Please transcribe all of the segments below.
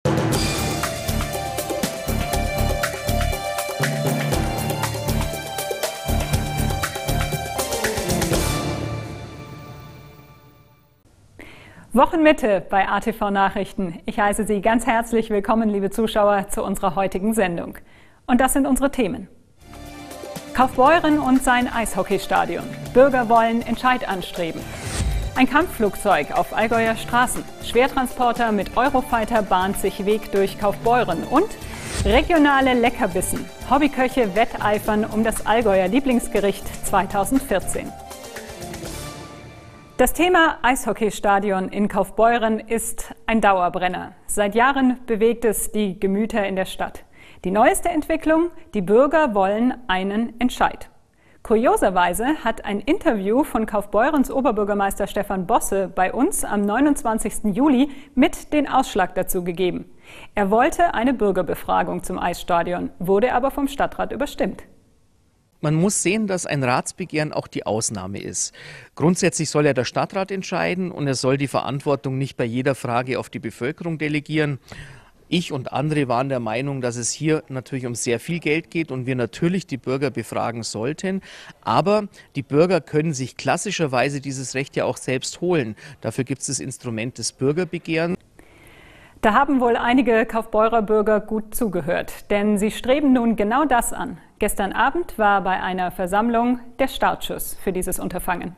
Wochenmitte bei ATV Nachrichten. Ich heiße Sie ganz herzlich willkommen, liebe Zuschauer, zu unserer heutigen Sendung. Und das sind unsere Themen. Kaufbeuren und sein Eishockeystadion. Bürger wollen Entscheid anstreben. Ein Kampfflugzeug auf Allgäuer Straßen. Schwertransporter mit Eurofighter bahnt sich Weg durch Kaufbeuren. Und regionale Leckerbissen. Hobbyköche wetteifern um das Allgäuer Lieblingsgericht 2014. Das Thema Eishockeystadion in Kaufbeuren ist ein Dauerbrenner. Seit Jahren bewegt es die Gemüter in der Stadt. Die neueste Entwicklung: die Bürger wollen einen Entscheid. Kurioserweise hat ein Interview von Kaufbeurens Oberbürgermeister Stefan Bosse bei uns am 29. Juli mit den Ausschlag dazu gegeben. Er wollte eine Bürgerbefragung zum Eisstadion, wurde aber vom Stadtrat überstimmt. Man muss sehen, dass ein Ratsbegehren auch die Ausnahme ist. Grundsätzlich soll ja der Stadtrat entscheiden und er soll die Verantwortung nicht bei jeder Frage auf die Bevölkerung delegieren. Ich und andere waren der Meinung, dass es hier natürlich um sehr viel Geld geht und wir natürlich die Bürger befragen sollten. Aber die Bürger können sich klassischerweise dieses Recht ja auch selbst holen. Dafür gibt es das Instrument des Bürgerbegehrens. Da haben wohl einige Kaufbeurer Bürger gut zugehört, denn sie streben nun genau das an. Gestern Abend war bei einer Versammlung der Startschuss für dieses Unterfangen.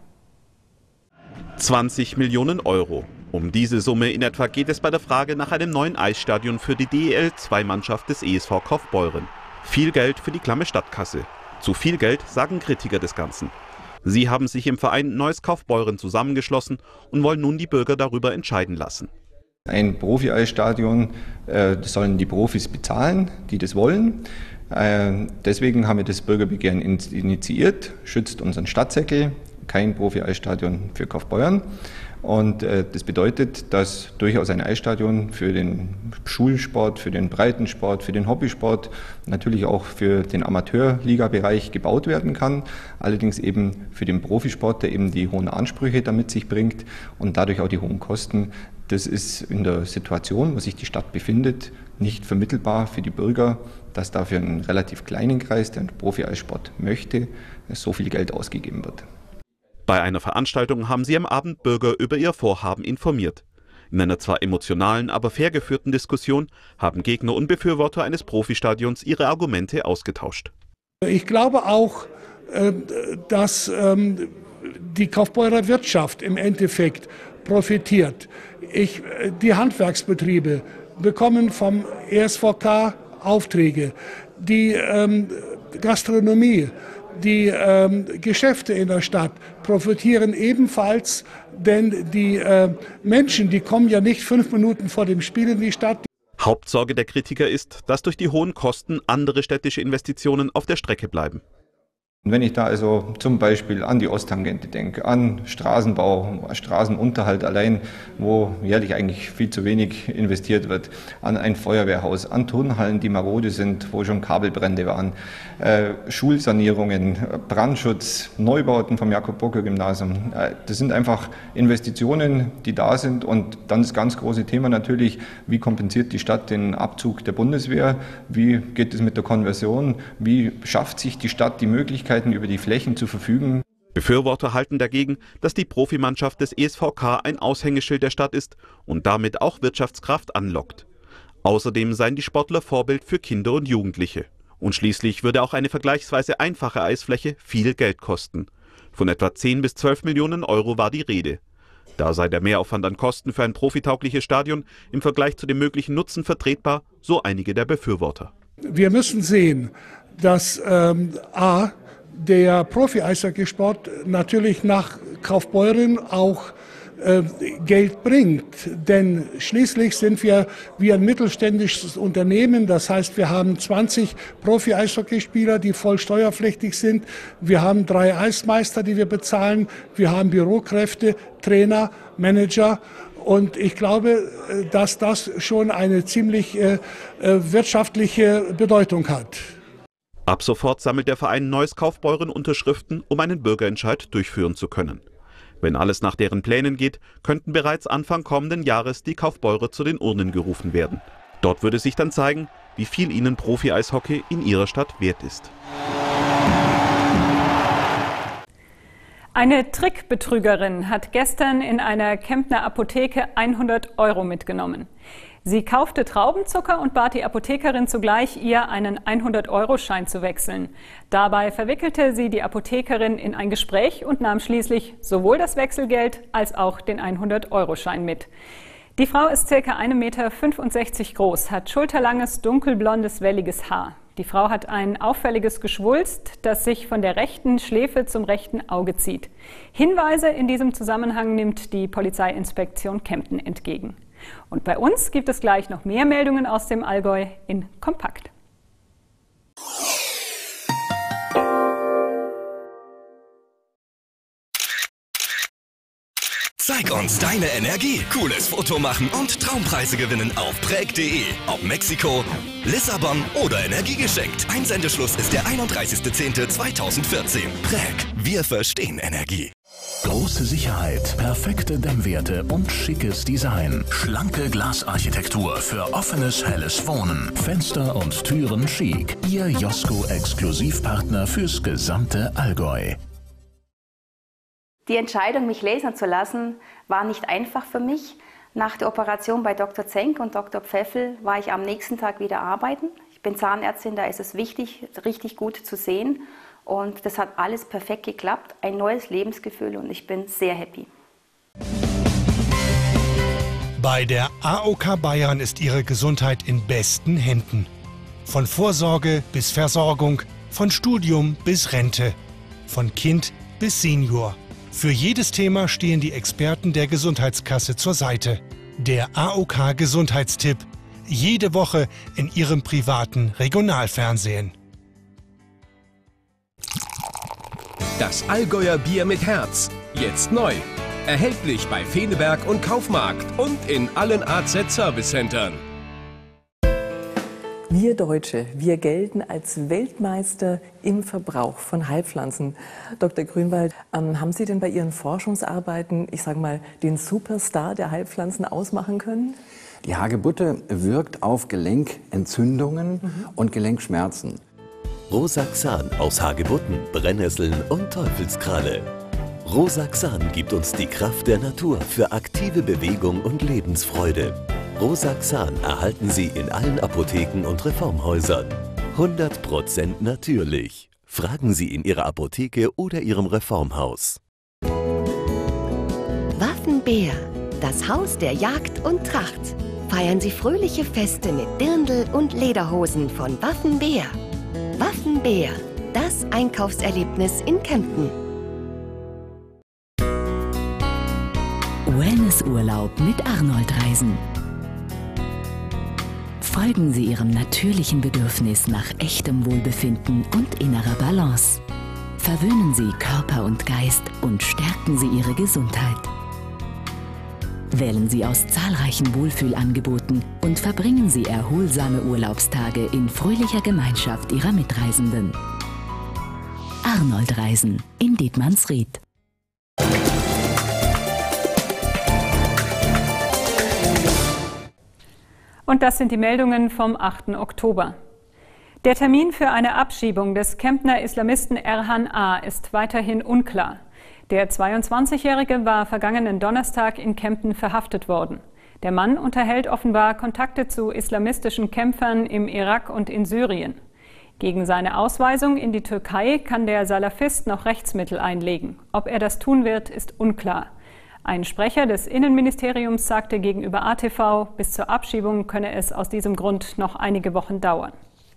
20 Millionen Euro. Um diese Summe in etwa geht es bei der Frage nach einem neuen Eisstadion für die DEL-2-Mannschaft des ESV Kaufbeuren. Viel Geld für die klamme Stadtkasse. Zu viel Geld, sagen Kritiker des Ganzen. Sie haben sich im Verein Neues Kaufbeuren zusammengeschlossen und wollen nun die Bürger darüber entscheiden lassen. Ein Profi-Eisstadion, das sollen die Profis bezahlen, die das wollen. Deswegen haben wir das Bürgerbegehren initiiert, schützt unseren Stadtsäckel, kein Profi-Eisstadion für Kaufbeuren. Und das bedeutet, dass durchaus ein Eisstadion für den Schulsport, für den Breitensport, für den Hobbysport, natürlich auch für den Amateurliga-Bereich gebaut werden kann. Allerdings eben für den Profisport, der eben die hohen Ansprüche damit sich bringt und dadurch auch die hohen Kosten. Das ist in der Situation, wo sich die Stadt befindet, nicht vermittelbar für die Bürger, dass da für einen relativ kleinen Kreis, der einen Profi-Eissport möchte, so viel Geld ausgegeben wird. Bei einer Veranstaltung haben sie am Abend Bürger über ihr Vorhaben informiert. In einer zwar emotionalen, aber fair geführten Diskussion haben Gegner und Befürworter eines Profistadions ihre Argumente ausgetauscht. Ich glaube auch, dass die Kaufbeurer Wirtschaft im Endeffekt profitiert. Die Handwerksbetriebe bekommen vom ESVK Aufträge. Die Gastronomie, die Geschäfte in der Stadt profitieren ebenfalls, denn die Menschen, die kommen ja nicht 5 Minuten vor dem Spiel in die Stadt. Hauptsorge der Kritiker ist, dass durch die hohen Kosten andere städtische Investitionen auf der Strecke bleiben. Wenn ich da also zum Beispiel an die Osttangente denke, an Straßenbau, Straßenunterhalt allein, wo jährlich eigentlich viel zu wenig investiert wird, an ein Feuerwehrhaus, an Turnhallen, die marode sind, wo schon Kabelbrände waren, Schulsanierungen, Brandschutz, Neubauten vom Jakob-Burger-Gymnasium. Das sind einfach Investitionen, die da sind. Und dann das ganz große Thema natürlich, wie kompensiert die Stadt den Abzug der Bundeswehr? Wie geht es mit der Konversion? Wie schafft sich die Stadt die Möglichkeit, über die Flächen zu verfügen? Befürworter halten dagegen, dass die Profimannschaft des ESVK ein Aushängeschild der Stadt ist und damit auch Wirtschaftskraft anlockt. Außerdem seien die Sportler Vorbild für Kinder und Jugendliche. Und schließlich würde auch eine vergleichsweise einfache Eisfläche viel Geld kosten. Von etwa 10 bis 12 Millionen Euro war die Rede. Da sei der Mehraufwand an Kosten für ein profitaugliches Stadion im Vergleich zu dem möglichen Nutzen vertretbar, so einige der Befürworter. Wir müssen sehen, dass der Profi-Eishockeysport natürlich nach Kaufbeuren auch Geld bringt. Denn schließlich sind wir wie ein mittelständisches Unternehmen. Das heißt, wir haben 20 Profi-Eishockeyspieler, die voll steuerpflichtig sind. Wir haben 3 Eismeister, die wir bezahlen. Wir haben Bürokräfte, Trainer, Manager. Und ich glaube, dass das schon eine ziemlich wirtschaftliche Bedeutung hat. Ab sofort sammelt der Verein Neues Kaufbeuren Unterschriften, um einen Bürgerentscheid durchführen zu können. Wenn alles nach deren Plänen geht, könnten bereits Anfang kommenden Jahres die Kaufbeurer zu den Urnen gerufen werden. Dort würde sich dann zeigen, wie viel ihnen Profi-Eishockey in ihrer Stadt wert ist. Eine Trickbetrügerin hat gestern in einer Kemptner Apotheke 100 € mitgenommen. Sie kaufte Traubenzucker und bat die Apothekerin zugleich, ihr einen 100-€ Schein zu wechseln. Dabei verwickelte sie die Apothekerin in ein Gespräch und nahm schließlich sowohl das Wechselgeld als auch den 100-€ mit. Die Frau ist ca. 1,65 Meter groß, hat schulterlanges, dunkelblondes, welliges Haar. Die Frau hat ein auffälliges Geschwulst, das sich von der rechten Schläfe zum rechten Auge zieht. Hinweise in diesem Zusammenhang nimmt die Polizeiinspektion Kempten entgegen. Und bei uns gibt es gleich noch mehr Meldungen aus dem Allgäu in Kompakt. Zeig uns deine Energie. Cooles Foto machen und Traumpreise gewinnen auf präg.de. Ob Mexiko, Lissabon oder Energie geschenkt. Einsendeschluss ist der 31.10.2014. Präg. Wir verstehen Energie. Große Sicherheit, perfekte Dämmwerte und schickes Design. Schlanke Glasarchitektur für offenes, helles Wohnen. Fenster und Türen chic. Ihr Josko-Exklusivpartner fürs gesamte Allgäu. Die Entscheidung, mich lasern zu lassen, war nicht einfach für mich. Nach der Operation bei Dr. Zenk und Dr. Pfeffel war ich am nächsten Tag wieder arbeiten. Ich bin Zahnärztin, da ist es wichtig, richtig gut zu sehen. Und das hat alles perfekt geklappt. Ein neues Lebensgefühl und ich bin sehr happy. Bei der AOK Bayern ist Ihre Gesundheit in besten Händen. Von Vorsorge bis Versorgung, von Studium bis Rente, von Kind bis Senior. Für jedes Thema stehen die Experten der Gesundheitskasse zur Seite. Der AOK Gesundheitstipp. Jede Woche in Ihrem privaten Regionalfernsehen. Das Allgäuer Bier mit Herz. Jetzt neu. Erhältlich bei Feneberg und Kaufmarkt und in allen AZ-Service-Centern. Wir Deutsche, wir gelten als Weltmeister im Verbrauch von Heilpflanzen. Dr. Grünwald, haben Sie denn bei Ihren Forschungsarbeiten, ich sage mal, den Superstar der Heilpflanzen ausmachen können? Die Hagebutte wirkt auf Gelenkentzündungen und Gelenkschmerzen. Rosaxan aus Hagebutten, Brennnesseln und Teufelskralle. Rosaxan gibt uns die Kraft der Natur für aktive Bewegung und Lebensfreude. Rosaxan erhalten Sie in allen Apotheken und Reformhäusern. 100% natürlich. Fragen Sie in Ihrer Apotheke oder Ihrem Reformhaus. Waffenbär, das Haus der Jagd und Tracht. Feiern Sie fröhliche Feste mit Dirndl und Lederhosen von Waffenbär. Waffenbär, das Einkaufserlebnis in Kempten. Wellnessurlaub mit Arnold Reisen. Folgen Sie Ihrem natürlichen Bedürfnis nach echtem Wohlbefinden und innerer Balance. Verwöhnen Sie Körper und Geist und stärken Sie Ihre Gesundheit. Wählen Sie aus zahlreichen Wohlfühlangeboten und verbringen Sie erholsame Urlaubstage in fröhlicher Gemeinschaft Ihrer Mitreisenden. Arnold Reisen in Dietmannsried. Und das sind die Meldungen vom 8. Oktober. Der Termin für eine Abschiebung des Kemptner Islamisten Erhan A. ist weiterhin unklar. Der 22-Jährige war vergangenen Donnerstag in Kempten verhaftet worden. Der Mann unterhält offenbar Kontakte zu islamistischen Kämpfern im Irak und in Syrien. Gegen seine Ausweisung in die Türkei kann der Salafist noch Rechtsmittel einlegen. Ob er das tun wird, ist unklar. Ein Sprecher des Innenministeriums sagte gegenüber ATV, bis zur Abschiebung könne es aus diesem Grund noch einige Wochen dauern.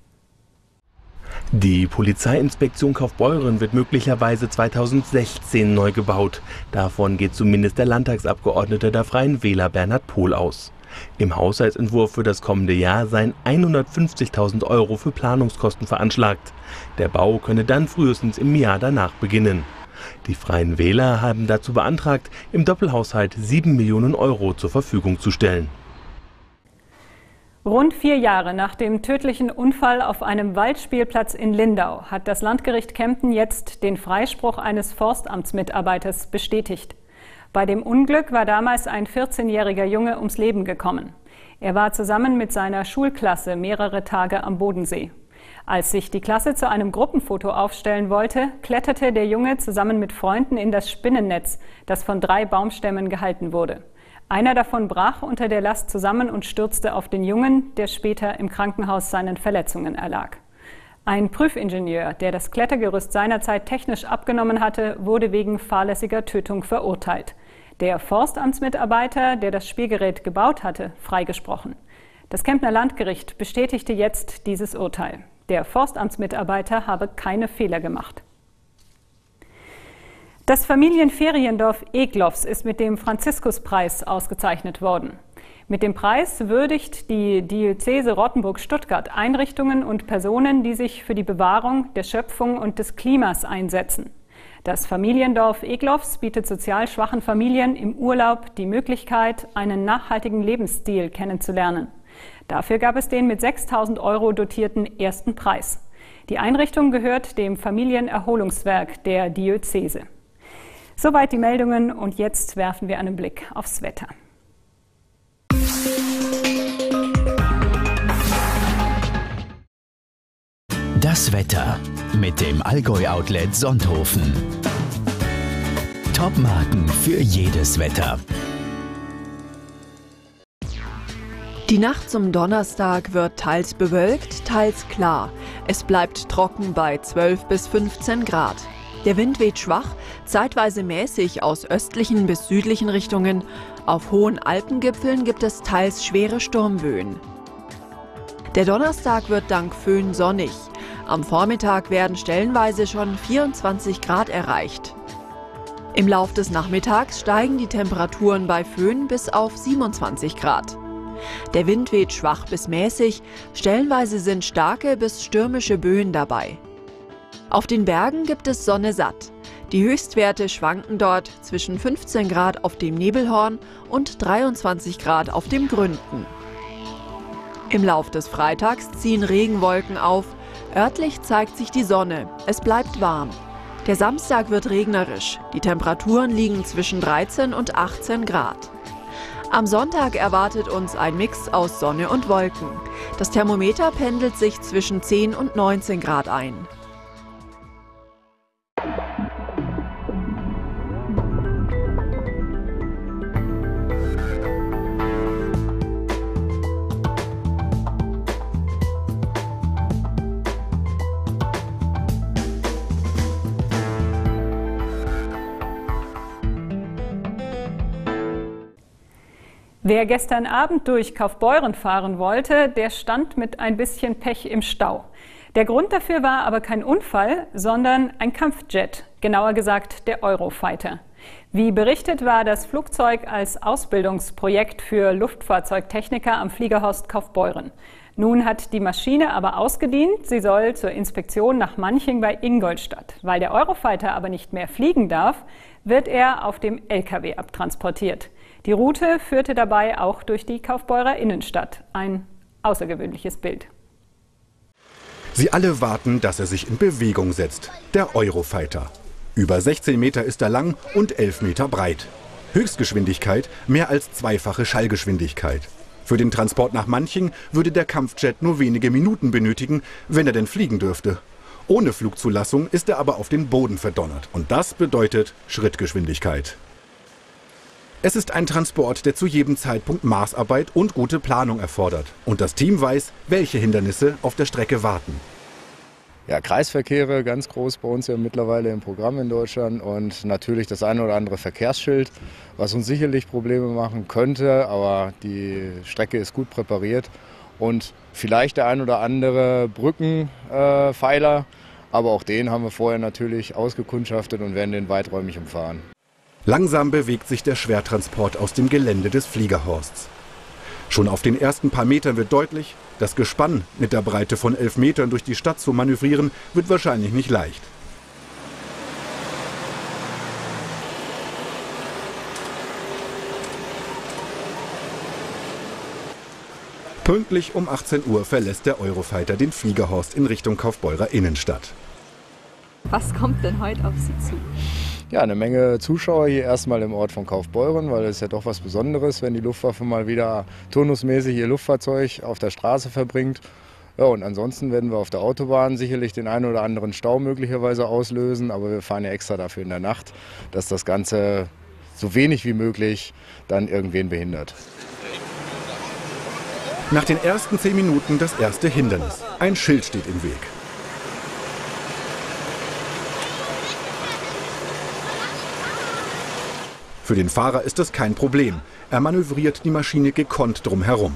Die Polizeiinspektion Kaufbeuren wird möglicherweise 2016 neu gebaut. Davon geht zumindest der Landtagsabgeordnete der Freien Wähler Bernhard Pohl aus. Im Haushaltsentwurf für das kommende Jahr seien 150.000 € für Planungskosten veranschlagt. Der Bau könne dann frühestens im Jahr danach beginnen. Die Freien Wähler haben dazu beantragt, im Doppelhaushalt 7 Millionen € zur Verfügung zu stellen. Rund 4 Jahre nach dem tödlichen Unfall auf einem Waldspielplatz in Lindau hat das Landgericht Kempten jetzt den Freispruch eines Forstamtsmitarbeiters bestätigt. Bei dem Unglück war damals ein 14-jähriger Junge ums Leben gekommen. Er war zusammen mit seiner Schulklasse mehrere Tage am Bodensee. Als sich die Klasse zu einem Gruppenfoto aufstellen wollte, kletterte der Junge zusammen mit Freunden in das Spinnennetz, das von 3 Baumstämmen gehalten wurde. Einer davon brach unter der Last zusammen und stürzte auf den Jungen, der später im Krankenhaus seinen Verletzungen erlag. Ein Prüfingenieur, der das Klettergerüst seinerzeit technisch abgenommen hatte, wurde wegen fahrlässiger Tötung verurteilt. Der Forstamtsmitarbeiter, der das Spielgerät gebaut hatte, freigesprochen. Das Kemptner Landgericht bestätigte jetzt dieses Urteil. Der Forstamtsmitarbeiter habe keine Fehler gemacht. Das Familienferiendorf Egloffs ist mit dem Franziskuspreis ausgezeichnet worden. Mit dem Preis würdigt die Diözese Rottenburg-Stuttgart Einrichtungen und Personen, die sich für die Bewahrung der Schöpfung und des Klimas einsetzen. Das Familiendorf Egloffs bietet sozial schwachen Familien im Urlaub die Möglichkeit, einen nachhaltigen Lebensstil kennenzulernen. Dafür gab es den mit 6.000 € dotierten ersten Preis. Die Einrichtung gehört dem Familienerholungswerk der Diözese. Soweit die Meldungen und jetzt werfen wir einen Blick aufs Wetter. Das Wetter mit dem Allgäu-Outlet Sonthofen. Top-Marken für jedes Wetter. Die Nacht zum Donnerstag wird teils bewölkt, teils klar. Es bleibt trocken bei 12 bis 15 Grad. Der Wind weht schwach, zeitweise mäßig aus östlichen bis südlichen Richtungen. Auf hohen Alpengipfeln gibt es teils schwere Sturmböen. Der Donnerstag wird dank Föhn sonnig. Am Vormittag werden stellenweise schon 24 Grad erreicht. Im Lauf des Nachmittags steigen die Temperaturen bei Föhn bis auf 27 Grad. Der Wind weht schwach bis mäßig, stellenweise sind starke bis stürmische Böen dabei. Auf den Bergen gibt es Sonne satt. Die Höchstwerte schwanken dort zwischen 15 Grad auf dem Nebelhorn und 23 Grad auf dem Gründen. Im Lauf des Freitags ziehen Regenwolken auf. Örtlich zeigt sich die Sonne. Es bleibt warm. Der Samstag wird regnerisch. Die Temperaturen liegen zwischen 13 und 18 Grad. Am Sonntag erwartet uns ein Mix aus Sonne und Wolken. Das Thermometer pendelt sich zwischen 10 und 19 Grad ein. Wer gestern Abend durch Kaufbeuren fahren wollte, der stand mit ein bisschen Pech im Stau. Der Grund dafür war aber kein Unfall, sondern ein Kampfjet, genauer gesagt der Eurofighter. Wie berichtet, war das Flugzeug als Ausbildungsprojekt für Luftfahrzeugtechniker am Fliegerhorst Kaufbeuren. Nun hat die Maschine aber ausgedient, sie soll zur Inspektion nach Manching bei Ingolstadt. Weil der Eurofighter aber nicht mehr fliegen darf, wird er auf dem LKW abtransportiert. Die Route führte dabei auch durch die Kaufbeurer Innenstadt. Ein außergewöhnliches Bild. Sie alle warten, dass er sich in Bewegung setzt. Der Eurofighter. Über 16 Meter ist er lang und 11 Meter breit. Höchstgeschwindigkeit mehr als zweifache Schallgeschwindigkeit. Für den Transport nach Manching würde der Kampfjet nur wenige Minuten benötigen, wenn er denn fliegen dürfte. Ohne Flugzulassung ist er aber auf den Boden verdonnert. Und das bedeutet Schrittgeschwindigkeit. Es ist ein Transport, der zu jedem Zeitpunkt Maßarbeit und gute Planung erfordert. Und das Team weiß, welche Hindernisse auf der Strecke warten. Ja, Kreisverkehre, ganz groß bei uns ja mittlerweile im Programm in Deutschland. Und natürlich das eine oder andere Verkehrsschild, was uns sicherlich Probleme machen könnte. Aber die Strecke ist gut präpariert. Und vielleicht der ein oder andere Brückenpfeiler. Aber auch den haben wir vorher natürlich ausgekundschaftet und werden den weiträumig umfahren. Langsam bewegt sich der Schwertransport aus dem Gelände des Fliegerhorsts. Schon auf den ersten paar Metern wird deutlich, das Gespann mit der Breite von 11 Metern durch die Stadt zu manövrieren, wird wahrscheinlich nicht leicht. Pünktlich um 18 Uhr verlässt der Eurofighter den Fliegerhorst in Richtung Kaufbeurer Innenstadt. Was kommt denn heute auf Sie zu? Ja, eine Menge Zuschauer hier erstmal im Ort von Kaufbeuren, weil es ja doch was Besonderes, wenn die Luftwaffe mal wieder turnusmäßig ihr Luftfahrzeug auf der Straße verbringt. Ja, und ansonsten werden wir auf der Autobahn sicherlich den einen oder anderen Stau möglicherweise auslösen, aber wir fahren ja extra dafür in der Nacht, dass das Ganze so wenig wie möglich dann irgendwen behindert. Nach den ersten 10 Minuten das erste Hindernis. Ein Schild steht im Weg. Für den Fahrer ist das kein Problem. Er manövriert die Maschine gekonnt drumherum.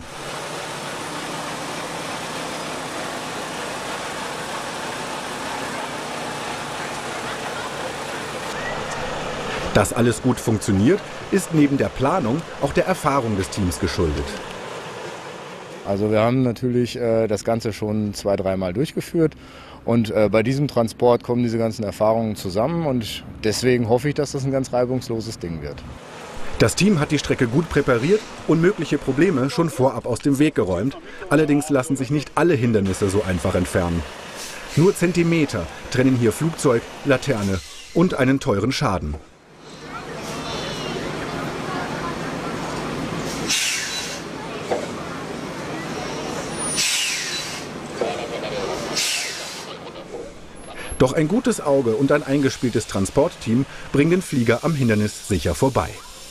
Dass alles gut funktioniert, ist neben der Planung auch der Erfahrung des Teams geschuldet. Also wir haben natürlich das Ganze schon 2-3 Mal durchgeführt und bei diesem Transport kommen diese ganzen Erfahrungen zusammen und deswegen hoffe ich, dass das ein ganz reibungsloses Ding wird. Das Team hat die Strecke gut präpariert und mögliche Probleme schon vorab aus dem Weg geräumt. Allerdings lassen sich nicht alle Hindernisse so einfach entfernen. Nur Zentimeter trennen hier Flugzeug, Laterne und einen teuren Schaden. Doch ein gutes Auge und ein eingespieltes Transportteam bringen den Flieger am Hindernis sicher vorbei.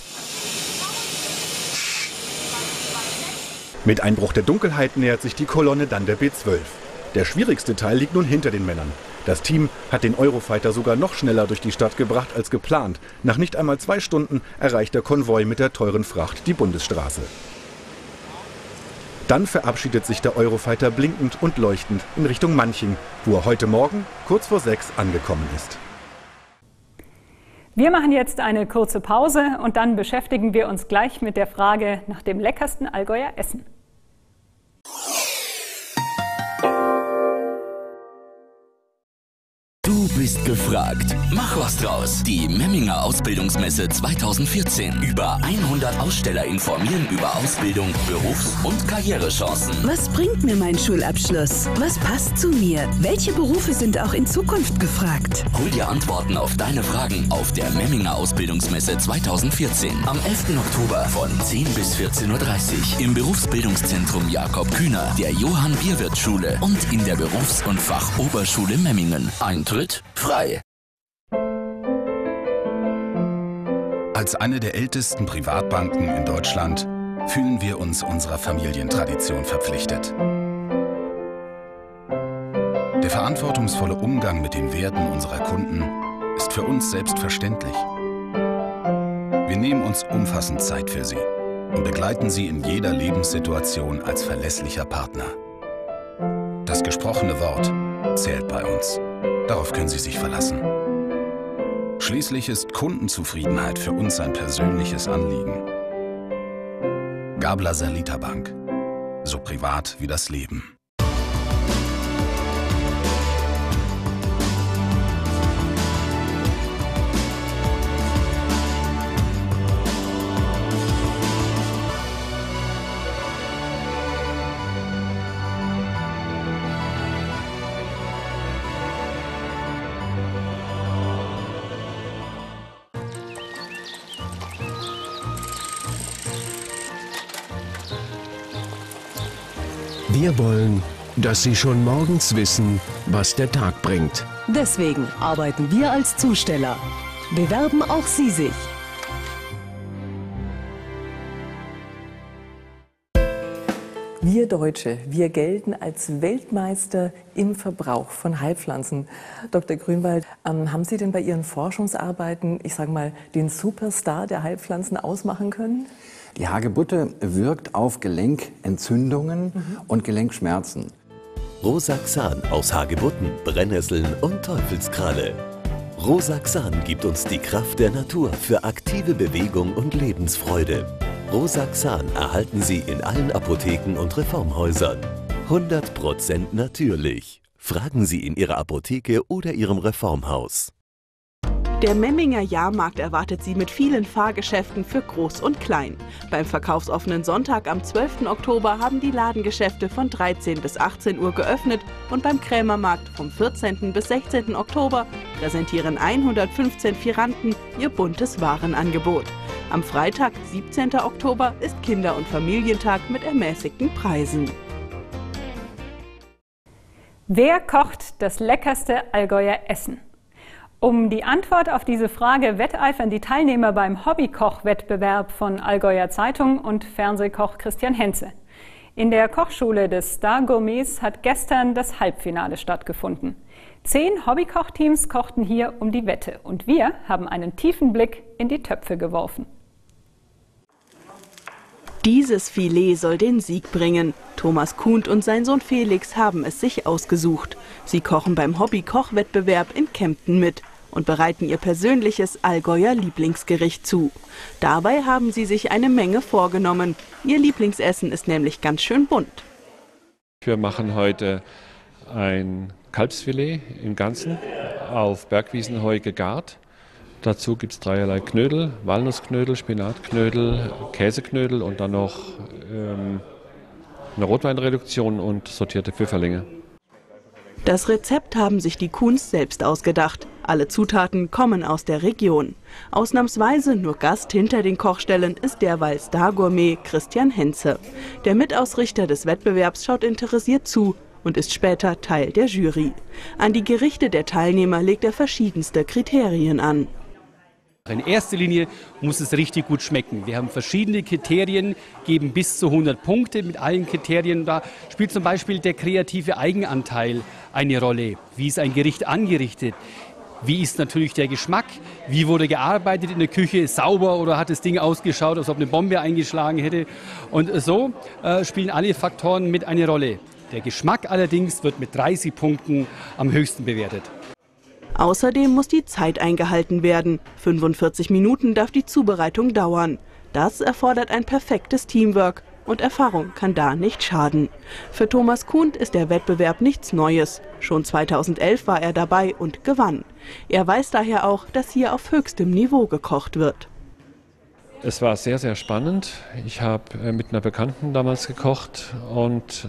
Mit Einbruch der Dunkelheit nähert sich die Kolonne dann der B-12. Der schwierigste Teil liegt nun hinter den Männern. Das Team hat den Eurofighter sogar noch schneller durch die Stadt gebracht als geplant. Nach nicht einmal 2 Stunden erreicht der Konvoi mit der teuren Fracht die Bundesstraße. Dann verabschiedet sich der Eurofighter blinkend und leuchtend in Richtung Manching, wo er heute Morgen kurz vor 6 angekommen ist. Wir machen jetzt eine kurze Pause und dann beschäftigen wir uns gleich mit der Frage nach dem leckersten Allgäuer Essen. Du bist gefragt. Mach was draus. Die Memminger Ausbildungsmesse 2014. Über 100 Aussteller informieren über Ausbildung, Berufs- und Karrierechancen. Was bringt mir mein Schulabschluss? Was passt zu mir? Welche Berufe sind auch in Zukunft gefragt? Hol dir Antworten auf deine Fragen auf der Memminger Ausbildungsmesse 2014. Am 11. Oktober von 10 bis 14:30 Uhr im Berufsbildungszentrum Jakob Kühner, der Johann Bierwirth Schule und in der Berufs- und Fachoberschule Memmingen. Eintritt frei. Als eine der ältesten Privatbanken in Deutschland fühlen wir uns unserer Familientradition verpflichtet. Der verantwortungsvolle Umgang mit den Werten unserer Kunden ist für uns selbstverständlich. Wir nehmen uns umfassend Zeit für Sie und begleiten Sie in jeder Lebenssituation als verlässlicher Partner. Das gesprochene Wort zählt bei uns. Darauf können Sie sich verlassen. Schließlich ist Kundenzufriedenheit für uns ein persönliches Anliegen. Gabler Salita Bank. So privat wie das Leben. Wir wollen, dass Sie schon morgens wissen, was der Tag bringt. Deswegen arbeiten wir als Zusteller. Bewerben auch Sie sich. Wir Deutsche, wir gelten als Weltmeister im Verbrauch von Heilpflanzen. Dr. Grünwald, haben Sie denn bei Ihren Forschungsarbeiten, ich sage mal, den Superstar der Heilpflanzen ausmachen können? Die Hagebutte wirkt auf Gelenkentzündungen und Gelenkschmerzen. Rosaxan aus Hagebutten, Brennnesseln und Teufelskralle. Rosaxan gibt uns die Kraft der Natur für aktive Bewegung und Lebensfreude. Rosaxan erhalten Sie in allen Apotheken und Reformhäusern. 100% natürlich. Fragen Sie in Ihrer Apotheke oder Ihrem Reformhaus. Der Memminger Jahrmarkt erwartet Sie mit vielen Fahrgeschäften für Groß und Klein. Beim verkaufsoffenen Sonntag am 12. Oktober haben die Ladengeschäfte von 13 bis 18 Uhr geöffnet und beim Krämermarkt vom 14. bis 16. Oktober präsentieren 115 Fieranten ihr buntes Warenangebot. Am Freitag, 17. Oktober, ist Kinder- und Familientag mit ermäßigten Preisen. Wer kocht das leckerste Allgäuer Essen? Um die Antwort auf diese Frage wetteifern die Teilnehmer beim Hobbykoch-Wettbewerb von Allgäuer Zeitung und Fernsehkoch Christian Henze. In der Kochschule des Star Gourmets hat gestern das Halbfinale stattgefunden. 10 Hobbykochteams kochten hier um die Wette und wir haben einen tiefen Blick in die Töpfe geworfen. Dieses Filet soll den Sieg bringen. Thomas Kuhn und sein Sohn Felix haben es sich ausgesucht. Sie kochen beim Hobby-Koch-Wettbewerb in Kempten mit und bereiten ihr persönliches Allgäuer Lieblingsgericht zu. Dabei haben sie sich eine Menge vorgenommen. Ihr Lieblingsessen ist nämlich ganz schön bunt. Wir machen heute ein Kalbsfilet im Ganzen auf Bergwiesenheu gegart. Dazu gibt es dreierlei Knödel, Walnussknödel, Spinatknödel, Käseknödel und dann noch eine Rotweinreduktion und sortierte Pfifferlinge. Das Rezept haben sich die Kuhns selbst ausgedacht. Alle Zutaten kommen aus der Region. Ausnahmsweise nur Gast hinter den Kochstellen ist derweil Star-Gourmet Christian Henze. Der Mitausrichter des Wettbewerbs schaut interessiert zu und ist später Teil der Jury. An die Gerichte der Teilnehmer legt er verschiedenste Kriterien an. In erster Linie muss es richtig gut schmecken. Wir haben verschiedene Kriterien, geben bis zu 100 Punkte mit allen Kriterien. Da spielt zum Beispiel der kreative Eigenanteil eine Rolle. Wie ist ein Gericht angerichtet? Wie ist natürlich der Geschmack? Wie wurde gearbeitet in der Küche? Sauber oder hat das Ding ausgeschaut, als ob eine Bombe eingeschlagen hätte? Und so spielen alle Faktoren mit eine Rolle. Der Geschmack allerdings wird mit 30 Punkten am höchsten bewertet. Außerdem muss die Zeit eingehalten werden. 45 Minuten darf die Zubereitung dauern. Das erfordert ein perfektes Teamwork und Erfahrung kann da nicht schaden. Für Thomas Kuhn ist der Wettbewerb nichts Neues. Schon 2011 war er dabei und gewann. Er weiß daher auch, dass hier auf höchstem Niveau gekocht wird. Es war sehr, sehr spannend. Ich habe mit einer Bekannten damals gekocht und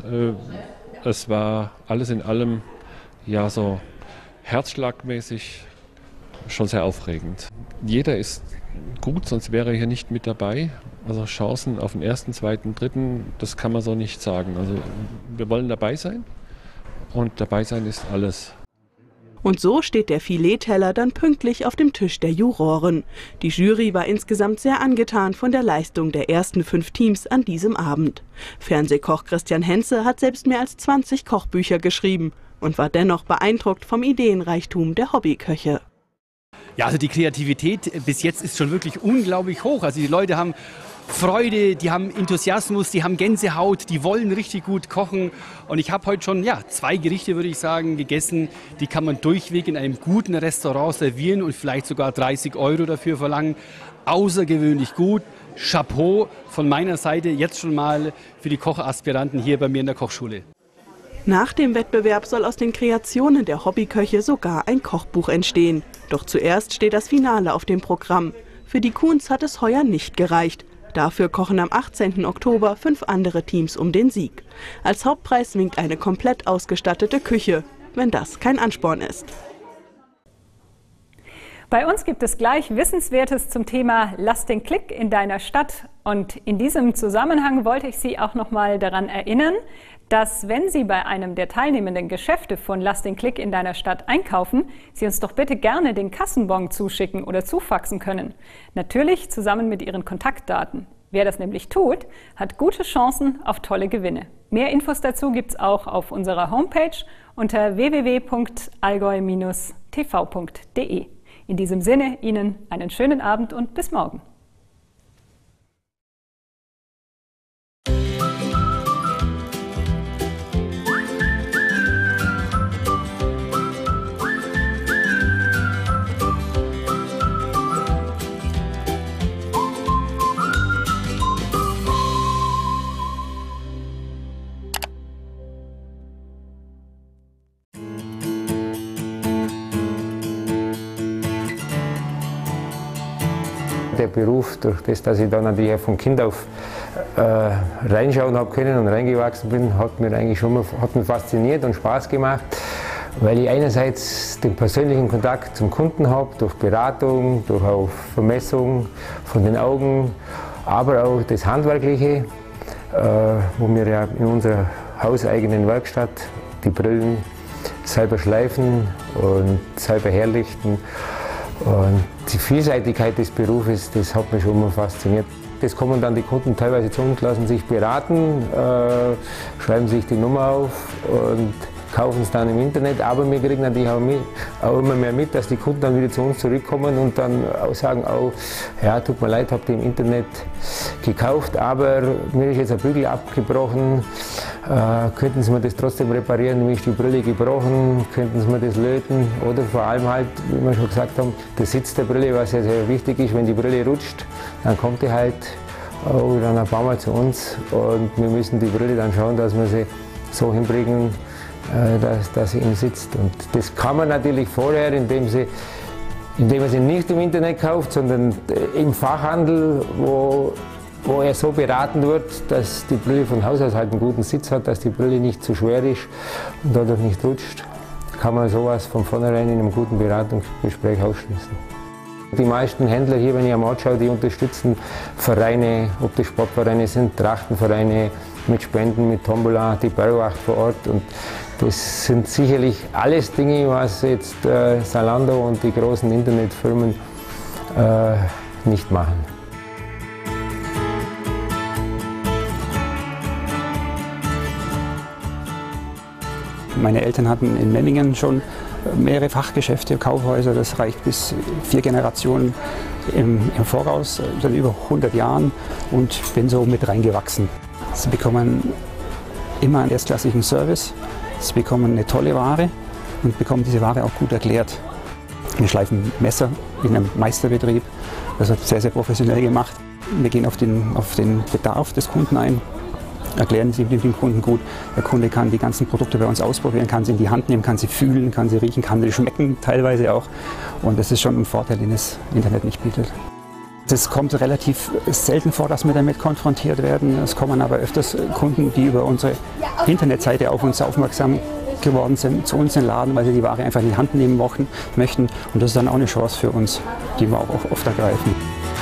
es war alles in allem ja so herzschlagmäßig schon sehr aufregend. Jeder ist gut, sonst wäre er hier nicht mit dabei. Also Chancen auf den ersten, zweiten, dritten, das kann man so nicht sagen. Also wir wollen dabei sein und dabei sein ist alles. Und so steht der Filetteller dann pünktlich auf dem Tisch der Juroren. Die Jury war insgesamt sehr angetan von der Leistung der ersten 5 Teams an diesem Abend. Fernsehkoch Christian Henze hat selbst mehr als 20 Kochbücher geschrieben und war dennoch beeindruckt vom Ideenreichtum der Hobbyköche. Ja, also die Kreativität bis jetzt ist schon wirklich unglaublich hoch. Also die Leute haben Freude, die haben Enthusiasmus, die haben Gänsehaut, die wollen richtig gut kochen. Und ich habe heute schon 2 Gerichte, würde ich sagen, gegessen. Die kann man durchweg in einem guten Restaurant servieren und vielleicht sogar 30 € dafür verlangen. Außergewöhnlich gut. Chapeau von meiner Seite jetzt schon mal für die Kochaspiranten hier bei mir in der Kochschule. Nach dem Wettbewerb soll aus den Kreationen der Hobbyköche sogar ein Kochbuch entstehen. Doch zuerst steht das Finale auf dem Programm. Für die Kuhns hat es heuer nicht gereicht. Dafür kochen am 18. Oktober 5 andere Teams um den Sieg. Als Hauptpreis winkt eine komplett ausgestattete Küche, wenn das kein Ansporn ist. Bei uns gibt es gleich Wissenswertes zum Thema Lass den Klick in deiner Stadt. Und in diesem Zusammenhang wollte ich Sie auch noch mal daran erinnern, dass, wenn Sie bei einem der teilnehmenden Geschäfte von Lass den Klick in deiner Stadt einkaufen, Sie uns doch bitte gerne den Kassenbon zuschicken oder zufaxen können. Natürlich zusammen mit Ihren Kontaktdaten. Wer das nämlich tut, hat gute Chancen auf tolle Gewinne. Mehr Infos dazu gibt es auch auf unserer Homepage unter www.allgäu-tv.de. In diesem Sinne Ihnen einen schönen Abend und bis morgen. Beruf. Durch das, dass ich dann natürlich von Kind auf reinschauen habe können und reingewachsen bin, hat mir eigentlich schon mal fasziniert und Spaß gemacht, weil ich einerseits den persönlichen Kontakt zum Kunden habe, durch Beratung, durch auch Vermessung von den Augen, aber auch das Handwerkliche, wo wir ja in unserer hauseigenen Werkstatt die Brillen selber schleifen und selber herrichten. Und die Vielseitigkeit des Berufes, das hat mich schon mal fasziniert. Das kommen dann die Kunden teilweise zu uns, lassen sich beraten, schreiben sich die Nummer auf und kaufen es dann im Internet. Aber wir kriegen natürlich auch immer mehr mit, dass die Kunden dann wieder zu uns zurückkommen und dann auch sagen, oh, ja, tut mir leid, habt ihr im Internet gekauft, aber mir ist jetzt ein Bügel abgebrochen, könnten Sie mir das trotzdem reparieren, mir ist die Brille gebrochen, könnten Sie mir das löten, oder vor allem halt, wie wir schon gesagt haben, der Sitz der Brille, was ja sehr wichtig ist, wenn die Brille rutscht, dann kommt die halt auch dann ein paar Mal zu uns und wir müssen die Brille dann schauen, dass wir sie so hinbringen, dass sie ihm sitzt. Und das kann man natürlich vorher, indem man sie nicht im Internet kauft, sondern im Fachhandel, wo er so beraten wird, dass die Brille von Haus aus halt einen guten Sitz hat, dass die Brille nicht zu schwer ist und dadurch nicht rutscht, kann man sowas von vornherein in einem guten Beratungsgespräch ausschließen. Die meisten Händler hier, wenn ich am Ort schaue, die unterstützen Vereine, ob das Sportvereine sind, Trachtenvereine, mit Spenden, mit Tombola, die Bergwacht vor Ort. Und das sind sicherlich alles Dinge, was jetzt Zalando und die großen Internetfirmen nicht machen. Meine Eltern hatten in Memmingen schon mehrere Fachgeschäfte, Kaufhäuser, das reicht bis 4 Generationen im Voraus, seit über 100 Jahren, und bin so mit reingewachsen. Sie bekommen immer einen erstklassigen Service, sie bekommen eine tolle Ware und bekommen diese Ware auch gut erklärt. Wir schleifen Messer in einem Meisterbetrieb, das wird sehr, sehr professionell gemacht. Wir gehen auf den Bedarf des Kunden ein, erklären sie dem Kunden gut. Der Kunde kann die ganzen Produkte bei uns ausprobieren, kann sie in die Hand nehmen, kann sie fühlen, kann sie riechen, kann sie schmecken teilweise auch. Und das ist schon ein Vorteil, den das Internet nicht bietet. Es kommt relativ selten vor, dass wir damit konfrontiert werden. Es kommen aber öfters Kunden, die über unsere Internetseite auf uns aufmerksam geworden sind, zu uns in den Laden, weil sie die Ware einfach in die Hand nehmen möchten. Und das ist dann auch eine Chance für uns, die wir auch oft ergreifen.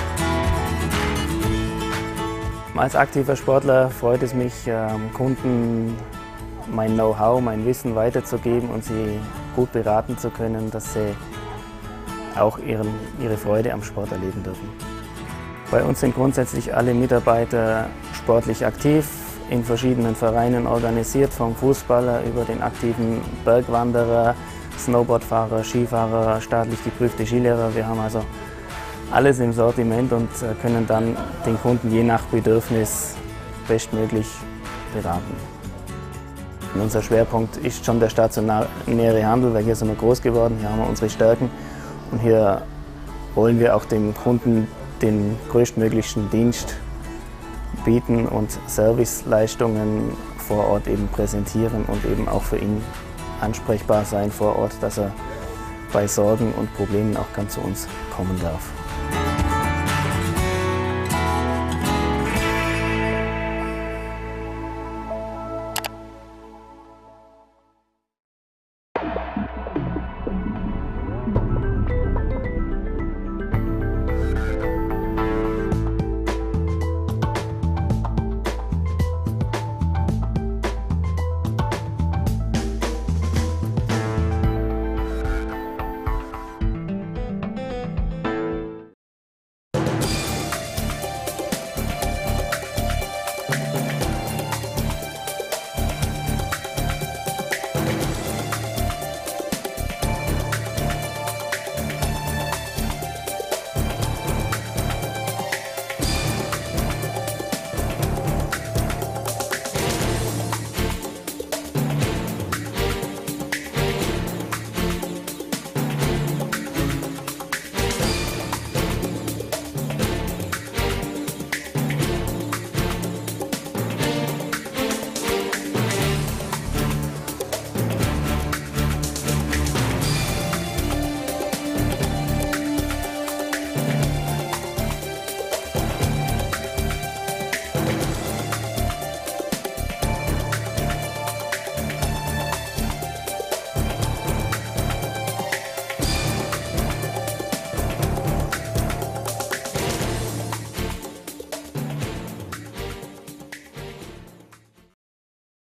Als aktiver Sportler freut es mich, Kunden mein Know-how, mein Wissen weiterzugeben und sie gut beraten zu können, dass sie auch ihre Freude am Sport erleben dürfen. Bei uns sind grundsätzlich alle Mitarbeiter sportlich aktiv, in verschiedenen Vereinen organisiert, vom Fußballer über den aktiven Bergwanderer, Snowboardfahrer, Skifahrer, staatlich geprüfte Skilehrer. Wir haben also alles im Sortiment und können dann den Kunden je nach Bedürfnis bestmöglich beraten. Unser Schwerpunkt ist schon der stationäre Handel, weil hier sind wir groß geworden, hier haben wir unsere Stärken und hier wollen wir auch dem Kunden den größtmöglichen Dienst bieten und Serviceleistungen vor Ort eben präsentieren und eben auch für ihn ansprechbar sein vor Ort, dass er bei Sorgen und Problemen auch ganz zu uns kommen darf.